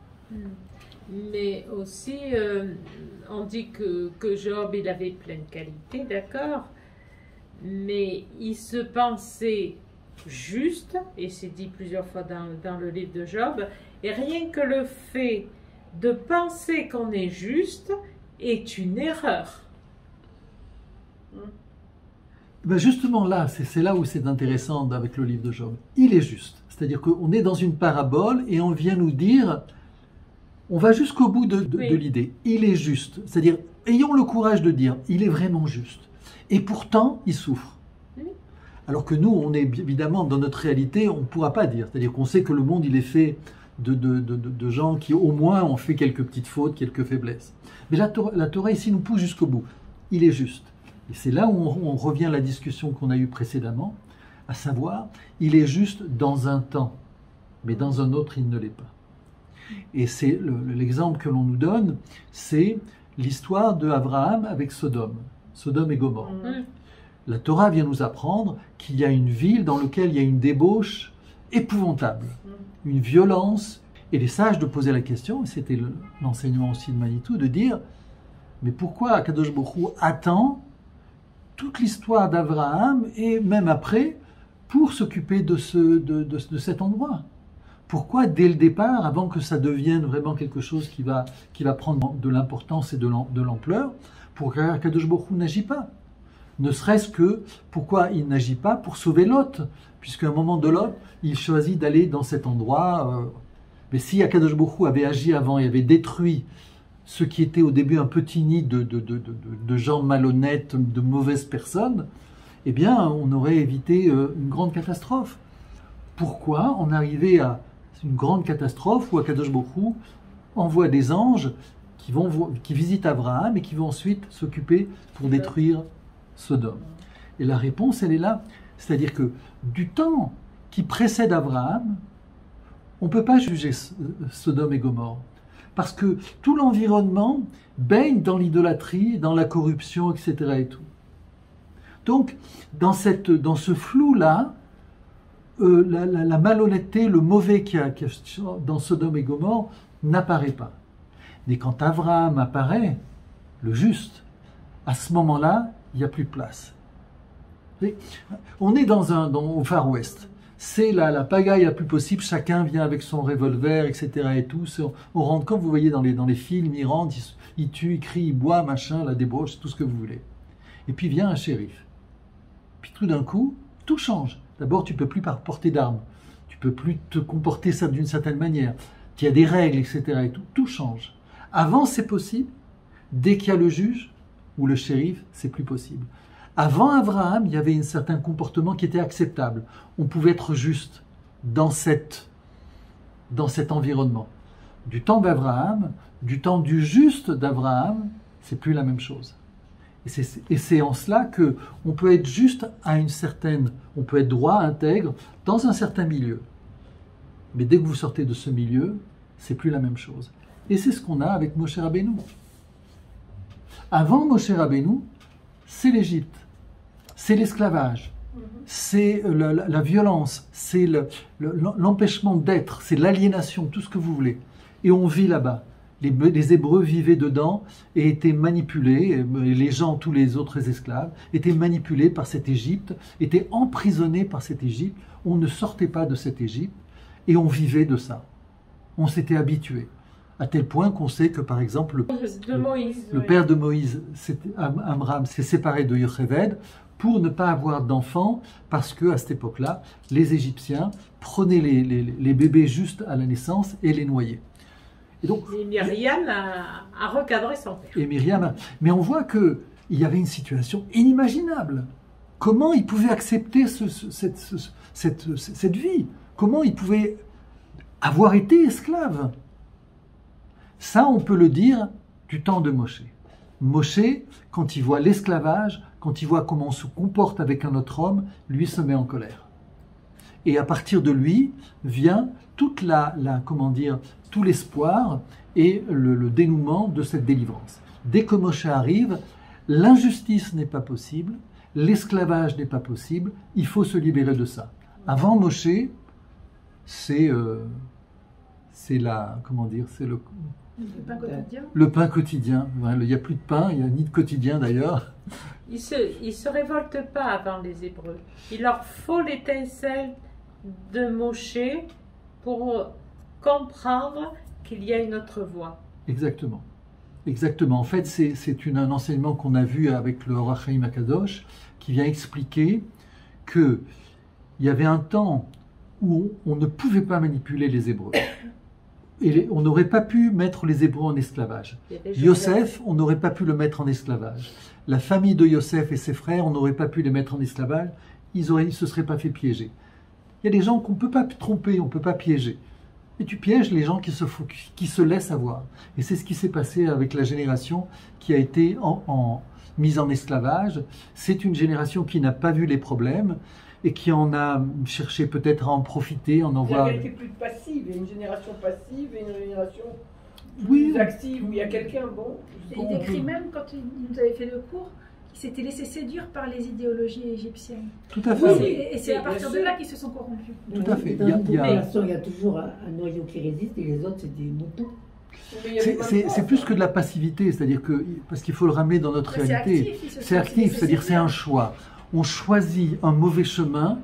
Mais aussi, euh, on dit que, que Job, il avait plein de qualités, d'accord, mais il se pensait juste, et c'est dit plusieurs fois dans, dans le livre de Job, et rien que le fait de penser qu'on est juste est une erreur. Ben justement là, c'est c'est là où c'est intéressant avec le livre de Job. Il est juste. C'est-à-dire qu'on est dans une parabole et on vient nous dire, on va jusqu'au bout de, de- Oui. de l'idée. Il est juste. C'est-à-dire, ayons le courage de dire, il est vraiment juste. Et pourtant, il souffre. Oui. Alors que nous, on est évidemment, dans notre réalité, on ne pourra pas dire. C'est-à-dire qu'on sait que le monde, il est fait de, de- de- de- de gens qui, au moins, ont fait quelques petites fautes, quelques faiblesses. Mais la Torah, la Torah ici, nous pousse jusqu'au bout. Il est juste. Et c'est là où on, on revient à la discussion qu'on a eue précédemment, à savoir, il est juste dans un temps, mais dans un autre, il ne l'est pas. Et c'est le- le- l'exemple que l'on nous donne, c'est l'histoire de Abraham avec Sodome, Sodome et Gomorrhe. Mm. La Torah vient nous apprendre qu'il y a une ville dans laquelle il y a une débauche épouvantable, une violence, et les sages de poser la question, et c'était le- l'enseignement aussi de Manitou, de dire, mais pourquoi Akadosh Baruch Hu attend toute l'histoire d'Abraham, et même après, pour s'occuper de, ce, de, de- de cet endroit? Pourquoi, dès le départ, avant que ça devienne vraiment quelque chose qui va, qui va prendre de l'importance et de l'am- de l'ampleur, pourquoi Akadosh Baruch Hu n'agit pas? Ne serait-ce que, pourquoi il n'agit pas pour sauver Lot? Puisqu'à un moment de Lot, il choisit d'aller dans cet endroit. euh, mais si Akadosh Baruch Hu avait agi avant et avait détruit ce qui était au début un petit nid de, de, de, de, de gens malhonnêtes, de mauvaises personnes, eh bien, on aurait évité euh, une grande catastrophe. Pourquoi en arriver à une grande catastrophe où Akadosh Baruch Hu envoie des anges qui, vont, vo- qui visitent Abraham et qui vont ensuite s'occuper pour détruire Sodome. Et la réponse, elle est là. C'est-à-dire que du temps qui précède Abraham, on ne peut pas juger S- Sodome et Gomorrhe. Parce que tout l'environnement baigne dans l'idolâtrie, dans la corruption, et cetera et tout. Donc, dans, cette, dans ce flou-là, euh, la, la- la malhonnêteté, le mauvais qu'il y a, qu'il y a dans Sodome et Gomorrhe n'apparaît pas. Mais quand Abraham apparaît, le juste, à ce moment-là, il n'y a plus de place. Vous voyez, on est dans un, dans, au Far West. C'est la, la pagaille la plus possible, chacun vient avec son revolver, et cetera et tout. C'est- On rentre, comme vous voyez dans les, dans les films, ils rentrent, ils, ils tuent, ils crient, ils boivent, machin, la débauche, tout ce que vous voulez. Et puis vient un shérif. Puis tout d'un coup, tout change. D'abord, tu ne peux plus par- porter d'armes. Tu ne peux plus te comporter ça d'une certaine manière. Il y a des règles, et cetera et tout. Tout change. Avant, c'est possible. Dès qu'il y a le juge ou le shérif, c'est plus possible. Avant Abraham, il y avait un certain comportement qui était acceptable. On pouvait être juste dans, cette, dans cet environnement. Du temps d'Abraham, du temps du juste d'Abraham, c'est plus la même chose. Et c'est, et c'est en cela que on peut être juste à une certaine, on peut être droit, intègre, dans un certain milieu. Mais dès que vous sortez de ce milieu, c'est plus la même chose. Et c'est ce qu'on a avec Moshe Rabbeinu. Avant Moshe Rabbeinu, c'est l'Égypte, c'est l'esclavage, c'est la, la- la violence, c'est le- le- l'empêchement d'être, c'est l'aliénation, tout ce que vous voulez. Et on vit là-bas. Les, les Hébreux vivaient dedans et étaient manipulés, et les gens, tous les autres esclaves, étaient manipulés par cette Égypte, étaient emprisonnés par cette Égypte. On ne sortait pas de cette Égypte et on vivait de ça. On s'était habitué. À tel point qu'on sait que, par exemple, le, De Moïse. le oui. père de Moïse, c'était- Am- Amram, s'est séparé de Yocheved pour ne pas avoir d'enfants, parce que à cette époque-là, les Égyptiens prenaient les, les- les bébés juste à la naissance et les noyaient. Et donc, Et Myriam a, a recadré son père. et Myriam, mais on voit que il y avait une situation inimaginable. Comment ils pouvaient accepter ce- ce- cette, ce- cette- cette vie? Comment ils pouvaient avoir été esclaves? Ça, on peut le dire du temps de Moshe. Moshe, quand il voit l'esclavage, quand il voit comment on se comporte avec un autre homme, lui se met en colère. Et à partir de lui vient toute la, la comment dire, tout l'espoir et le, le dénouement de cette délivrance. Dès que Moshe arrive, l'injustice n'est pas possible, l'esclavage n'est pas possible, il faut se libérer de ça. Avant Moshe, c'est euh, c'est la comment dire, c'est le Le pain quotidien. le pain quotidien. Voilà, il n'y a plus de pain, il n'y a ni de quotidien d'ailleurs. Ils se, ils se révoltent pas avant les Hébreux. Il leur faut l'étincelle de Moshe pour comprendre qu'il y a une autre voie. Exactement. Exactement. En fait, c'est c'est une- un enseignement qu'on a vu avec le Or HaChaim Akadosh qui vient expliquer que il y avait un temps où on, on ne pouvait pas manipuler les Hébreux. Et les- on n'aurait pas pu mettre les Hébreux en esclavage. Il y a des Yosef, on n'aurait pas pu le mettre en esclavage. La famille de Yosef et ses frères, on n'aurait pas pu les mettre en esclavage. Ils ne se seraient pas fait piéger. Il y a des gens qu'on ne peut pas tromper, on ne peut pas piéger. Et tu pièges les gens qui se, fou- qui se laissent avoir. Et c'est ce qui s'est passé avec la génération qui a été en, en- mise en esclavage. C'est une génération qui n'a pas vu les problèmes et qui en a cherché peut-être à en profiter, en en Il y voir... a été plus passive, il y a une génération passive et une génération Oui. plus active, où il y a quelqu'un, bon... Et il décrit même, quand il nous avait fait le cours, qu'il s'était laissé séduire par les idéologies égyptiennes. Tout à Oui, fait. et et c'est à Bien partir de sûr. là qu'ils se sont corrompus. Tout à fait. Dans Il y a- une il y a- population, il y a toujours un, un noyau qui résiste et les autres, c'est des moutons. Mais il y avait C'est- pas C'est de c'est choix. plus que de la passivité, c'est-à-dire que, parce qu'il faut le ramener dans notre Mais c'est réalité. actif, ils se sont C'est actif, laissés c'est-à-dire c'est séduire. un choix. On choisit un mauvais chemin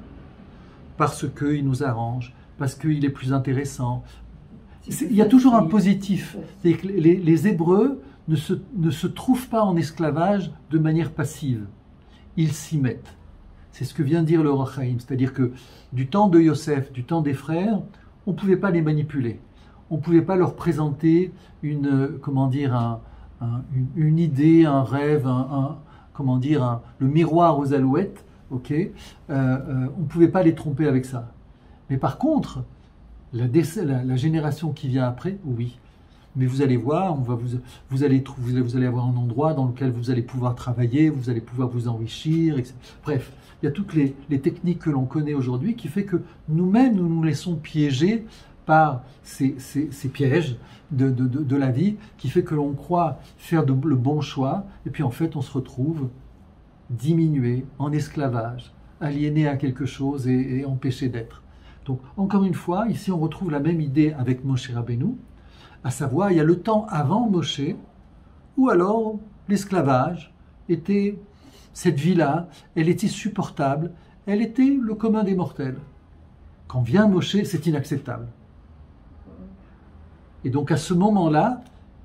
parce qu'il nous arrange, parce qu'il est plus intéressant. C'est- Il y a toujours un positif. C'est-à-dire que les, les Hébreux ne se, ne se trouvent pas en esclavage de manière passive. Ils s'y mettent. C'est ce que vient de dire le Or HaChaim. C'est-à-dire que du temps de Yosef, du temps des frères, on ne pouvait pas les manipuler. On ne pouvait pas leur présenter une, euh, comment dire, un- un- une, une idée, un rêve, un, un- comment dire, un- le miroir aux alouettes. Ok, Euh, euh, on ne pouvait pas les tromper avec ça. Mais par contre, la, déc- la- la génération qui vient après, oui. mais vous allez voir, on va vous, vous, allez, vous, allez, vous allez avoir un endroit dans lequel vous allez pouvoir travailler, vous allez pouvoir vous enrichir, et cetera. Bref, il y a toutes les, les techniques que l'on connaît aujourd'hui qui fait que nous-mêmes, nous nous laissons piéger par ces, ces, ces pièges de, de, de, de la vie, qui fait que l'on croit faire de, le bon choix, et puis en fait on se retrouve diminué, en esclavage, aliéné à quelque chose et, et empêché d'être. Donc encore une fois, ici on retrouve la même idée avec Moshe Rabbeinu, à savoir il y a le temps avant Moshe, où alors l'esclavage était, cette vie-là, elle était supportable, elle était le commun des mortels. Quand vient Moshe, c'est inacceptable. Et donc à ce moment-là,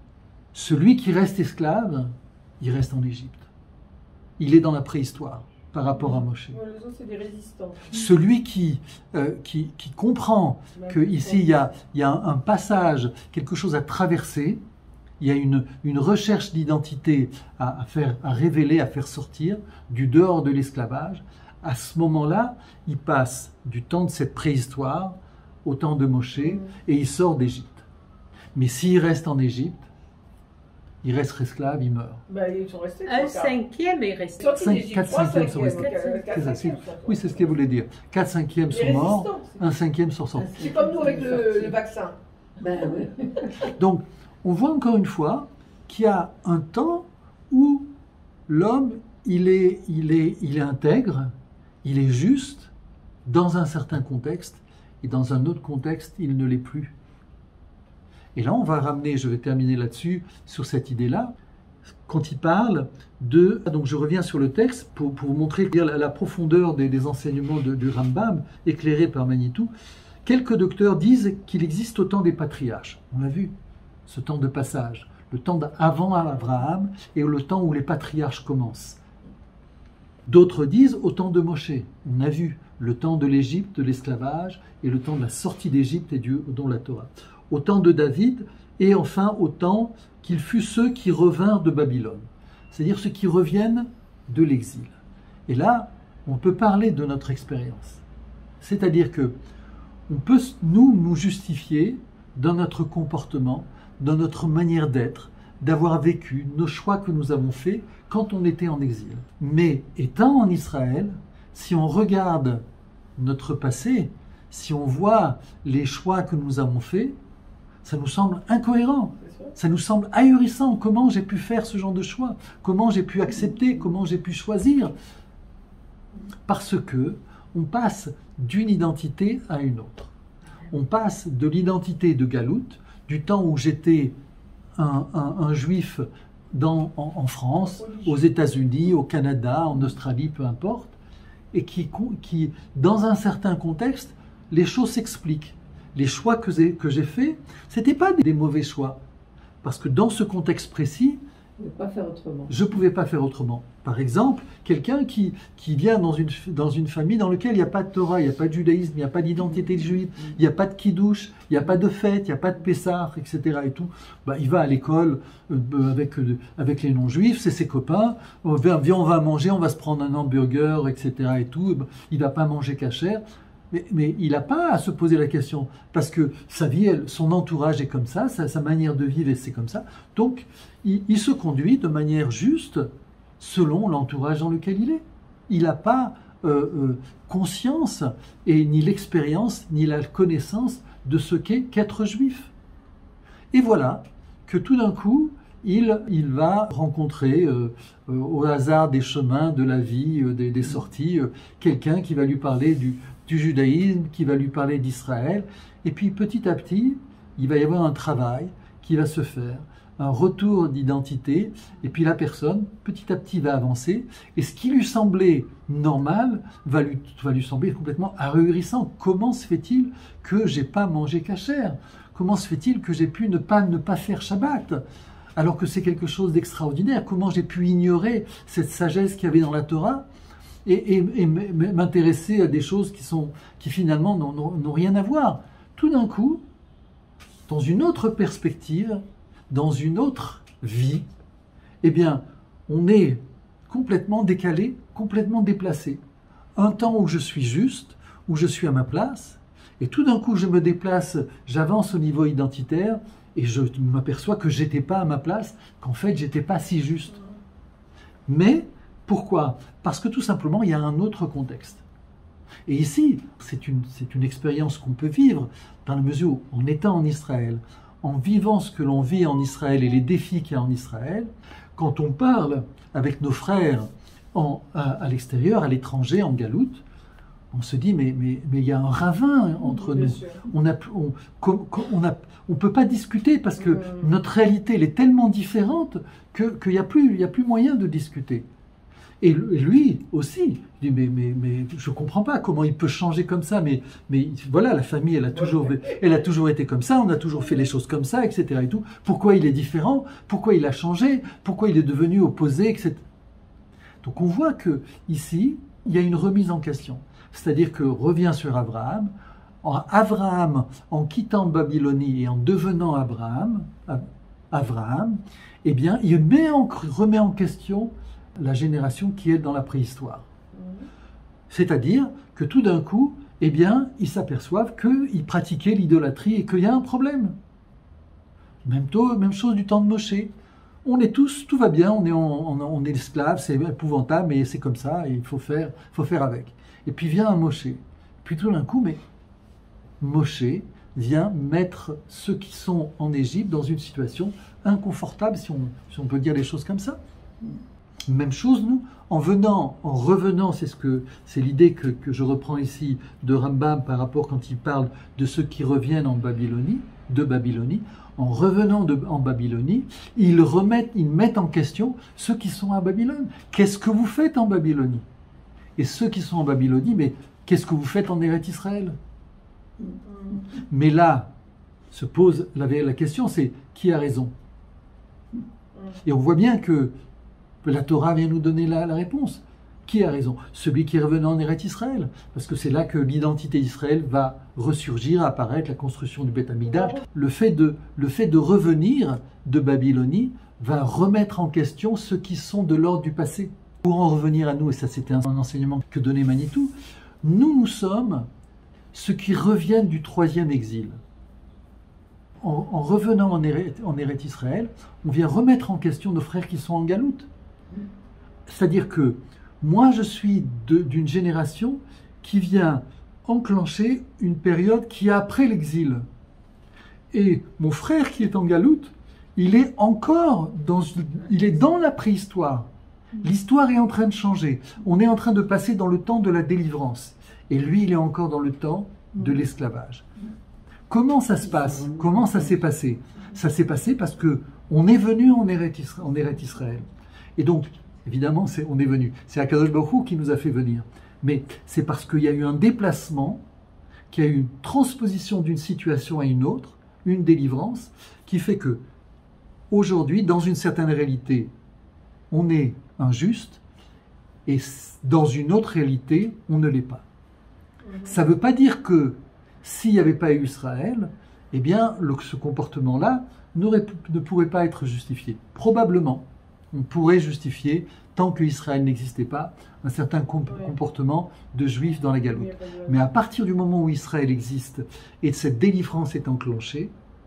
celui qui reste esclave, il reste en Égypte. Il est dans la préhistoire par rapport à Moshe. Les autres, c'est des résistants. Celui qui, euh, qui, qui comprend qu'ici il y a, il y a un, un passage, quelque chose à traverser, il y a une, une recherche d'identité à, à, faire, à révéler, à faire sortir du dehors de l'esclavage, à ce moment-là, il passe du temps de cette préhistoire au temps de Moshe et il sort d'Égypte. Mais s'il reste en Égypte, il reste esclave, il meurt. Ben, ils sont restés. Un cinquième est resté. quatre cinquièmes sont restés. Oui, c'est ce qu'elle voulait dire. Quatre cinquièmes sont morts, un cinquième sont sortis. C'est comme nous avec le, le vaccin. Ben, oui. Donc, on voit encore une fois qu'il y a un temps où l'homme, il est, il est, il est intègre, il est juste dans un certain contexte, et dans un autre contexte, il ne l'est plus. Et là, on va ramener, je vais terminer là-dessus, sur cette idée-là, quand il parle de... Donc je reviens sur le texte pour, pour vous montrer la, la profondeur des, des enseignements de, du Rambam, éclairés par Manitou. Quelques docteurs disent qu'il existe au temps des patriarches. On l'a vu, ce temps de passage, le temps d'avant Abraham et le temps où les patriarches commencent. D'autres disent au temps de Moshe. On a vu le temps de l'Égypte, de l'esclavage, et le temps de la sortie d'Égypte et Dieu dont la Torah. Au temps de David, et enfin au temps qu'il fut ceux qui revinrent de Babylone, c'est-à-dire ceux qui reviennent de l'exil. Et là, on peut parler de notre expérience. C'est-à-dire que on peut, nous, nous justifier dans notre comportement, dans notre manière d'être, d'avoir vécu nos choix que nous avons faits quand on était en exil. Mais étant en Israël, si on regarde notre passé, si on voit les choix que nous avons faits, ça nous semble incohérent, ça nous semble ahurissant. Comment j'ai pu faire ce genre de choix? Comment j'ai pu accepter? Comment j'ai pu choisir? Parce que on passe d'une identité à une autre. On passe de l'identité de Galout, du temps où j'étais un, un, un juif dans, en, en France, aux États-Unis, au Canada, en Australie, peu importe, et qui, qui dans un certain contexte, les choses s'expliquent. Les choix que j'ai, que j'ai faits, ce n'étaient pas des mauvais choix. Parce que dans ce contexte précis, je ne pouvais pas faire autrement. Je ne pouvais pas faire autrement. Par exemple, quelqu'un qui, qui vient dans une, dans une famille dans laquelle il n'y a pas de Torah, il n'y a pas de judaïsme, il n'y a pas d'identité juive, il n'y a pas de kidouche, il n'y a pas de fête, il n'y a pas de Pessah, et cetera. Et tout. Bah, il va à l'école euh, avec, euh, avec les non-juifs, c'est ses copains, on va, viens, on va manger, on va se prendre un hamburger, et cetera. Et tout. Bah, il ne va pas manger cachère. Mais, mais il n'a pas à se poser la question, parce que sa vie, elle, son entourage est comme ça, sa, sa manière de vivre, c'est comme ça. Donc, il, il se conduit de manière juste selon l'entourage dans lequel il est. Il n'a pas euh, euh, conscience, et ni l'expérience, ni la connaissance de ce qu'est qu'être juif. Et voilà que tout d'un coup, il, il va rencontrer, euh, euh, au hasard des chemins de la vie, euh, des, des sorties, euh, quelqu'un qui va lui parler du du judaïsme, qui va lui parler d'Israël, et puis petit à petit, il va y avoir un travail qui va se faire, un retour d'identité, et puis la personne, petit à petit, va avancer, et ce qui lui semblait normal va lui, va lui sembler complètement ahurissant. Comment se fait-il que j'ai pas mangé cachère? Comment se fait-il que j'ai pu ne pas, ne pas faire Shabbat? Alors que c'est quelque chose d'extraordinaire. Comment j'ai pu ignorer cette sagesse qu'il y avait dans la Torah et, et, et m'intéresser à des choses qui, sont, qui finalement n'ont rien à voir. Tout d'un coup, dans une autre perspective, dans une autre vie, eh bien, on est complètement décalé, complètement déplacé. Un temps où je suis juste, où je suis à ma place, Et tout d'un coup, je me déplace, j'avance au niveau identitaire, et je m'aperçois que j'étais pas à ma place, qu'en fait, j'étais pas si juste. Mais, pourquoi? Parce que tout simplement, il y a un autre contexte. Et ici, c'est une, c'est une expérience qu'on peut vivre, dans la mesure où, en étant en Israël, en vivant ce que l'on vit en Israël et les défis qu'il y a en Israël, quand on parle avec nos frères en, à, à l'extérieur, à l'étranger, en galoute, on se dit, mais mais mais il y a un ravin entre Bien nous. sûr. On a, on, com- com- on a, on peut pas discuter parce que Mm. notre réalité, elle est tellement différente que qu'il y a plus, il y a plus moyen de discuter. Et lui aussi, il dit, mais, mais, mais je ne comprends pas comment il peut changer comme ça, mais, mais voilà, la famille, elle a, toujours, elle a toujours été comme ça, on a toujours fait les choses comme ça, et cetera. Et tout. Pourquoi il est différent? Pourquoi il a changé? Pourquoi il est devenu opposé, et cetera. Donc on voit que ici, il y a une remise en question. C'est-à-dire que revient sur Abraham, en Abraham, en quittant Babylonie et en devenant Abraham, Abraham, eh bien, il met en, remet en question la génération qui est dans la préhistoire. C'est-à-dire que tout d'un coup, eh bien, ils s'aperçoivent qu'ils pratiquaient l'idolâtrie et qu'il y a un problème. Même, tôt, même chose du temps de Moshe. On est tous, tout va bien, on est, on, on est esclaves, c'est épouvantable, mais c'est comme ça, et il faut faire, faut faire avec. Et puis vient un Moshe. Puis tout d'un coup, mais Moshe vient mettre ceux qui sont en Égypte dans une situation inconfortable, si on, si on peut dire les choses comme ça. Même chose, nous, en venant, en revenant, c'est ce que c'est l'idée que, que je reprends ici de Rambam par rapport quand il parle de ceux qui reviennent en Babylonie, de Babylonie, en revenant de, en Babylonie, ils remettent, ils mettent en question ceux qui sont à Babylone. Qu'est-ce que vous faites en Babylonie? Et ceux qui sont en Babylonie, mais qu'est-ce que vous faites en Eretz Israël? Mais là, se pose la, la question, c'est qui a raison? Et on voit bien que la Torah vient nous donner la, la réponse. Qui a raison? Celui qui est revenu en Eretz Israël. Parce que c'est là que l'identité d'Israël va ressurgir, apparaître, la construction du Beth Amikdash. Le fait de, le fait de revenir de Babylonie va remettre en question ceux qui sont de l'ordre du passé. Pour en revenir à nous, et ça c'était un enseignement que donnait Manitou, nous, nous sommes ceux qui reviennent du troisième exil. En, en revenant en Eretz, en Eretz Israël, on vient remettre en question nos frères qui sont en galoute. C'est-à-dire que moi, je suis d'une génération qui vient enclencher une période qui est après l'exil. Et mon frère qui est en galoute, il est encore dans, il est dans la préhistoire. L'histoire est en train de changer. On est en train de passer dans le temps de la délivrance. Et lui, il est encore dans le temps de l'esclavage. Comment ça se passe? Comment ça s'est passé? Ça s'est passé parce que on est venu en Eretz Israël. Et donc, évidemment, c'est, on est venu. C'est Akadosh Baruch Hu qui nous a fait venir. Mais c'est parce qu'il y a eu un déplacement, qu'il y a eu une transposition d'une situation à une autre, une délivrance, qui fait que, aujourd'hui, dans une certaine réalité, on est injuste, et dans une autre réalité, on ne l'est pas. Ça ne veut pas dire que, s'il n'y avait pas eu Israël, eh bien, le, ce comportement-là ne pourrait pas être justifié. Probablement. On pourrait justifier, tant que Israël n'existait pas, un certain comp ouais. comportement de juifs dans la galoute. Mais à partir du moment où Israël existe et cette délivrance est enclenchée,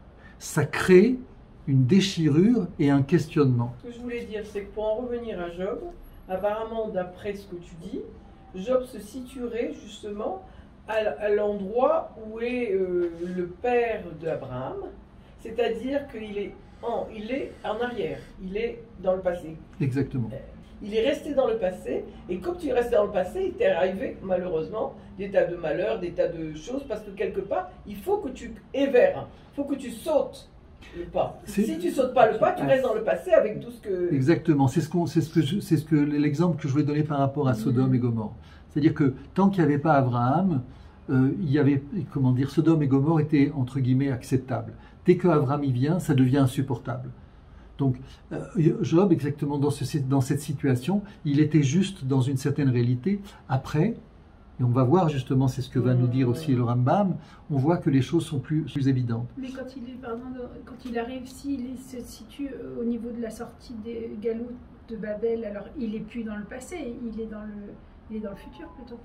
ça crée une déchirure et un questionnement. Ce que je voulais dire, c'est que pour en revenir à Job, apparemment, d'après ce que tu dis, Job se situerait justement à, à l'endroit où est euh, le père d'Abraham, c'est-à-dire qu'il est En, il est en arrière, il est dans le passé. Exactement. Il est resté dans le passé, et comme tu es resté dans le passé, il t'est arrivé, malheureusement, des tas de malheurs, des tas de choses, parce que quelque part, il faut que tu éverres, il faut que tu sautes le pas. Si tu ne sautes pas le pas, tu restes dans le passé avec tout ce que... Exactement, c'est ce, qu'on, c'est ce que, je, c'est ce que l'exemple que je voulais donner par rapport à Sodome et Gomorrhe. C'est-à-dire que tant qu'il n'y avait pas Abraham, euh, il y avait, comment dire, Sodome et Gomorrhe étaient, entre guillemets, acceptables. Dès que Abraham y vient, ça devient insupportable. Donc, euh, Job, exactement dans, ce, dans cette situation, il était juste dans une certaine réalité. Après, et on va voir justement, c'est ce que va nous dire aussi le Rambam, on voit que les choses sont plus, plus évidentes. Mais quand il, est, pardon, quand il arrive, s'il se situe au niveau de la sortie des galoutes de Babel, alors il n'est plus dans le passé, il est dans le, il est dans le futur plutôt.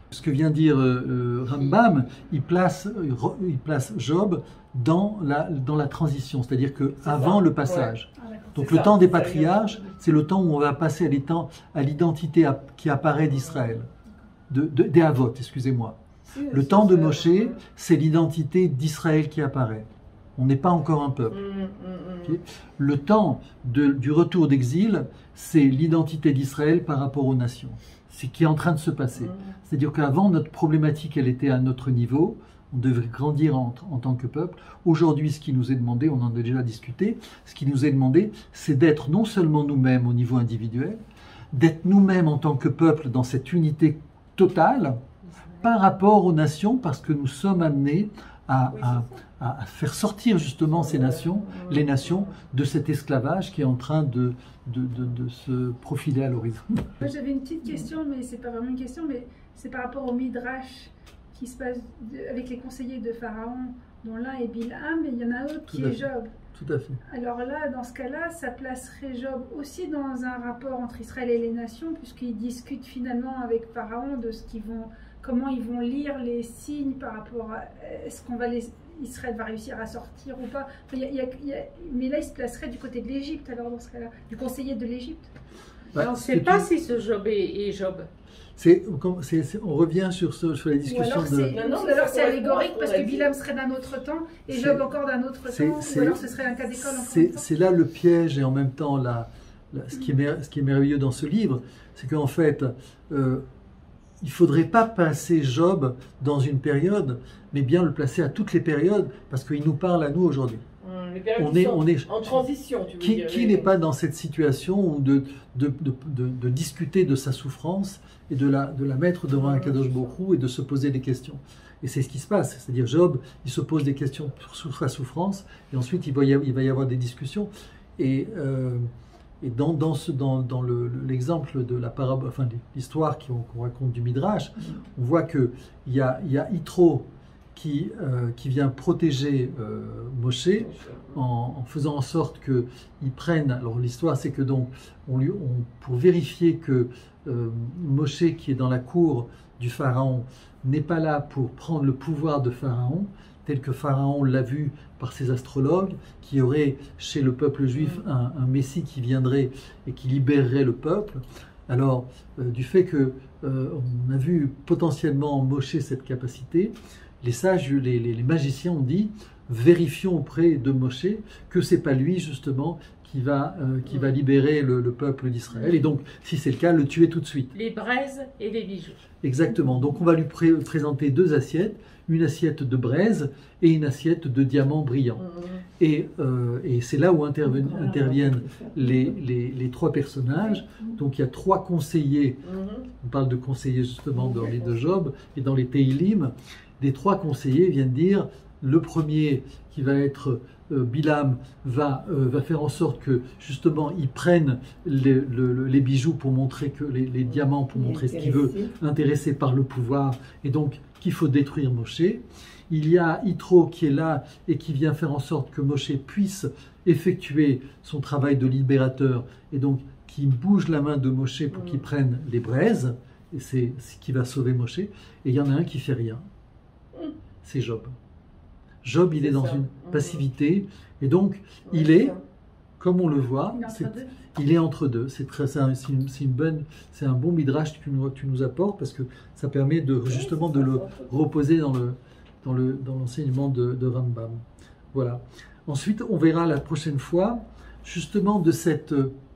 Ce que vient dire euh, Rambam, il place, il place Job dans la, dans la transition, c'est-à-dire qu'avant le passage. Ah, d'accord. Donc C'est le ça, temps des c'est ça, patriarches, c'est le temps où on va passer à l'identité qui apparaît d'Israël, de, de, des Havot, excusez-moi. Le temps de Moshe, c'est l'identité d'Israël qui apparaît. On n'est pas encore un peuple. Mmh, mmh, mmh. Okay. Le temps de, du retour d'exil, c'est l'identité d'Israël par rapport aux nations. C'est ce qui est en train de se passer. Mmh. C'est-à-dire qu'avant, notre problématique, elle était à notre niveau. On devait grandir en, en tant que peuple. Aujourd'hui, ce qui nous est demandé, on en a déjà discuté, ce qui nous est demandé, c'est d'être non seulement nous-mêmes au niveau individuel, d'être nous-mêmes en tant que peuple dans cette unité totale par rapport aux nations, parce que nous sommes amenés à, Oui, à, à, à faire sortir justement ces nations, les nations, de cet esclavage qui est en train de, de, de, de se profiler à l'horizon. Moi, j'avais une petite question, mais c'est pas vraiment une question, mais c'est par rapport au Midrash qui se passe de- avec les conseillers de Pharaon, dont l'un est Bilham, et il y en a un autre qui Tout à est fait. Job. Tout à fait. Alors là, dans ce cas-là, ça placerait Job aussi dans un rapport entre Israël et les nations, puisqu'ils discutent finalement avec Pharaon de ce qu'ils vont, comment ils vont lire les signes par rapport à est-ce qu'on va les, Israël va réussir à sortir ou pas. Enfin, il y a- il y a- il y a- mais là, il se placerait du côté de l'Égypte, alors dans ce cas-là, du conseiller de l'Égypte. Bah, on ne c'est sait pas tout- si ce Job est, est Job. c'est- c'est- c'est- on revient sur, ce, sur la Ou discussion alors de... c'est Non, non, mais alors ça c'est correspond à allégorique ce qu'on parce a que dit. Bilam serait d'un autre temps et C'est- Job encore d'un autre c'est- temps, c'est- ou alors ce serait un cas d'école encore C'est un temps. c'est là le piège et en même temps la, la- ce, qui est mer- ce qui est merveilleux dans ce livre, c'est qu'en fait, euh, il ne faudrait pas placer Job dans une période, mais bien le placer à toutes les périodes, parce qu'il nous parle à nous aujourd'hui. Mmh, les périodes On qui est, sont on est, en transition, tu veux qui dire. qui les- n'est pas dans cette situation où de, de, de, de- de discuter de sa souffrance et de la, de la mettre devant un Kadosh Baruch Hu et de se poser des questions. Et c'est ce qui se passe, c'est-à-dire Job, il se pose des questions sur sa souffrance, et ensuite il va y avoir, il va y avoir des discussions. Et, euh, et dans, dans, ce, dans, dans le- le- l'exemple de la parabole, enfin l'histoire qu'on qu'on raconte du Midrash, on voit qu'il y a, il y a Yitro qui, euh, qui vient protéger euh, Moshe en, en faisant en sorte qu'ils prennent. Alors l'histoire, c'est que donc, on lui, on- pour vérifier que euh, Moshe, qui est dans la cour du pharaon, n'est pas là pour prendre le pouvoir de Pharaon, tel que Pharaon l'a vu par ses astrologues, qui aurait chez le peuple juif un, un messie qui viendrait et qui libérerait le peuple. Alors, euh, du fait que euh, on a vu potentiellement en Moshe cette capacité, les sages, les, les- les magiciens ont dit, vérifions auprès de Moshe que c'est pas lui justement qui va, euh, qui va libérer le, le peuple d'Israël. Et donc, si c'est le cas, le tuer tout de suite. Les braises et les bijoux. Exactement. Donc, on va lui pré- présenter deux assiettes, une assiette de braise et une assiette de diamants brillants. Mmh. Et, euh, et c'est là où interven- interviennent les, les- les trois personnages. Donc, il y a trois conseillers. Mmh. On parle de conseillers justement dans les deux Job et dans les Teilim. Les trois conseillers viennent dire, le premier qui va être euh, Bilam va, euh, va faire en sorte que justement ils prennent les, le- le- les bijoux pour montrer que les, les diamants pour montrer ce qu'il veut, intéressé par le pouvoir, et donc qu'il faut détruire Moshe. Il y a Yitro qui est là et qui vient faire en sorte que Moshe puisse effectuer son travail de libérateur, et donc qui bouge la main de Moshe pour qu'il prenne les braises, et c'est ce qui va sauver Moshe. Et il y en a un qui fait rien, c'est Job. Job, il est C'est dans ça. une Mhm. passivité, et donc Ouais, il c'est est, ça. comme on le voit, Il est entre c'est- deux. il est entre deux. C'est très, c'est un, c'est une, c'est une bonne, c'est un bon midrash que tu nous, tu nous apportes, parce que ça permet de justement de le reposer dans le dans le dans l'enseignement de, de Rambam. Voilà. Ensuite, on verra la prochaine fois justement de cette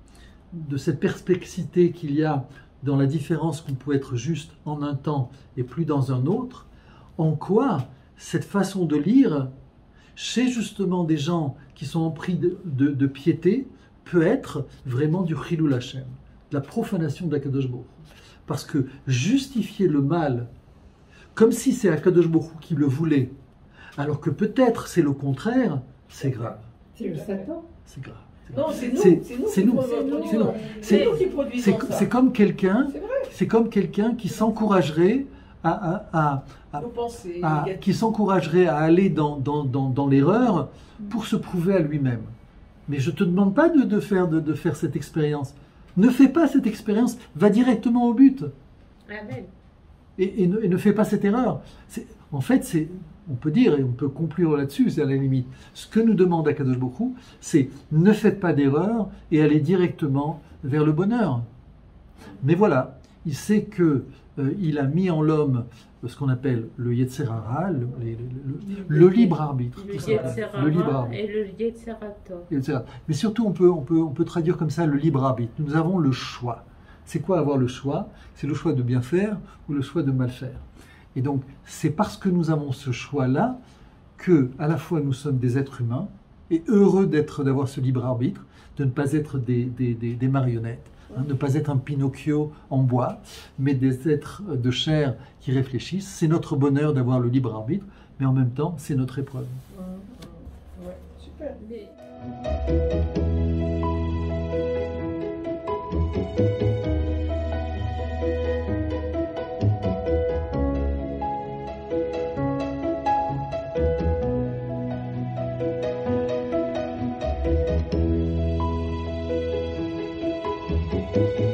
de cette perplexité qu'il y a dans la différence qu'on peut être juste en un temps et plus dans un autre. En quoi cette façon de lire chez justement des gens qui sont empris de, de, de piété peut être vraiment du Chilul Hashem, de la profanation de l'Akadosh Baruch Hu. Parce que justifier le mal comme si c'est Akadosh Baruch Hu qui le voulait, alors que peut-être c'est le contraire, c'est grave. C'est le Satan. C'est grave. Non, c'est nous. C'est- C'est nous. c'est qui nous. produisons- C'est nous. C'est nous qui produisons C'est ça. c'est comme quelqu'un, C'est vrai. c'est comme quelqu'un qui s'encouragerait à, à- à- à- Nos pensées à- négatives. qui s'encouragerait à aller dans, dans, dans, dans l'erreur pour se prouver à lui-même. Mais je te demande pas de, de faire, de, de faire cette expérience. Ne fais pas cette expérience, va directement au but. Amen. et, et, ne, et ne fais pas cette erreur. C'est, en fait, c'est, on peut dire, et on peut conclure là-dessus, c'est à la limite, ce que nous demande Akadosh Baruch Hu, c'est ne faites pas d'erreur et allez directement vers le bonheur. Mais voilà, il sait que euh, il a mis en l'homme ce qu'on appelle le Yetzer Hara, le, le, le, le libre arbitre. Le Yetzer Hara le libre arbitre. Et le Yetzer Tov. Mais surtout, on peut, on, peut, on peut traduire comme ça le libre arbitre. Nous avons le choix. C'est quoi avoir le choix? C'est le choix de bien faire ou le choix de mal faire. Et donc, c'est parce que nous avons ce choix-là que, à la fois, nous sommes des êtres humains et heureux d'être, d'avoir ce libre arbitre, de ne pas être des, des, des, des marionnettes. Hein, ne pas être un Pinocchio en bois, mais des êtres de chair qui réfléchissent. C'est notre bonheur d'avoir le libre arbitre, mais en même temps, c'est notre épreuve. Mmh, mmh. Ouais, super. Mais... Thank you.